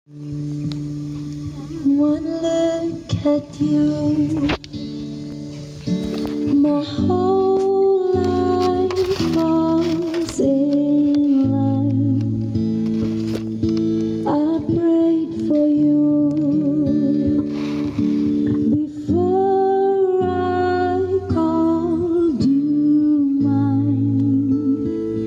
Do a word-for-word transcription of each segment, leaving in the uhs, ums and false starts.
One look at you, my whole life falls in line. I prayed for you before I called you mine.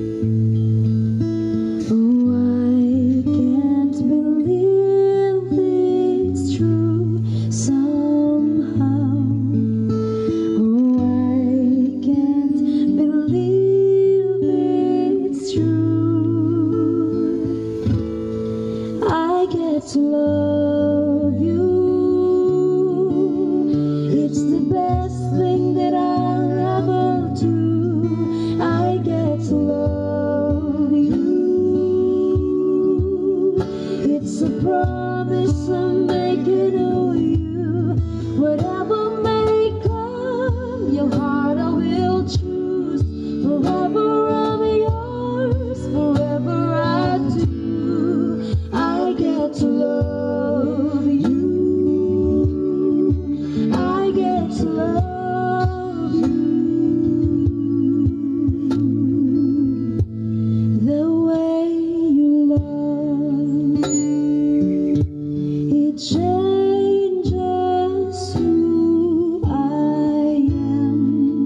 Oh, I can't believe it's true somehow. Oh, I can't believe it's true. I get to love you. It's the best thing that I'll ever do. I get to love you. It's a promise I'm making to you. Whatever may come, your heart I will choose. Forever I'm yours, forever I do. I get to love you. I get to love you. The way you love, it changes who I am.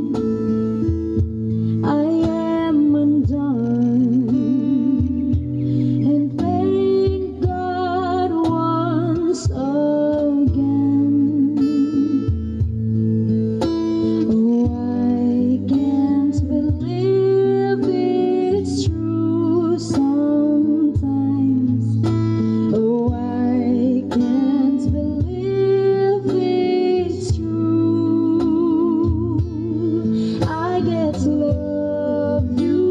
I am undone, and thank God once again. Oh, I can't believe it's true sometimes. Oh, I can't believe it's true. I get to love you.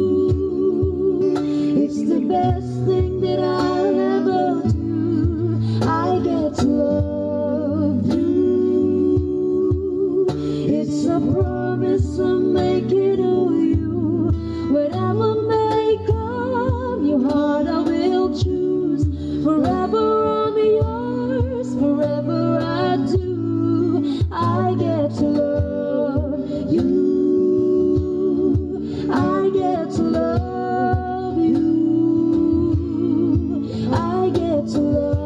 It's the best thing that I'll ever do. I get to love you. It's a promise I'm making to you. Whatever may come, your heart I will choose. Forever I'm yours, forever I do. I get to love you. I get to love you. I get to love you.